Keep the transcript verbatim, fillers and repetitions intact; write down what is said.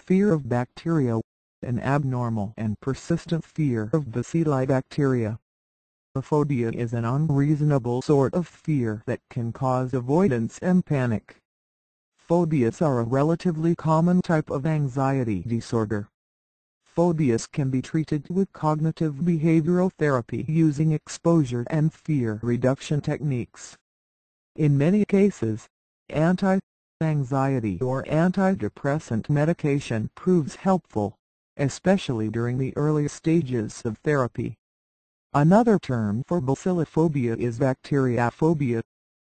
fear of bacteria, an abnormal and persistent fear of bacilli bacteria. A phobia is an unreasonable sort of fear that can cause avoidance and panic. Phobias are a relatively common type of anxiety disorder. Phobias can be treated with cognitive behavioral therapy using exposure and fear reduction techniques. In many cases, anti-anxiety or antidepressant medication proves helpful, especially during the early stages of therapy. Another term for bacillophobia is bacteriophobia,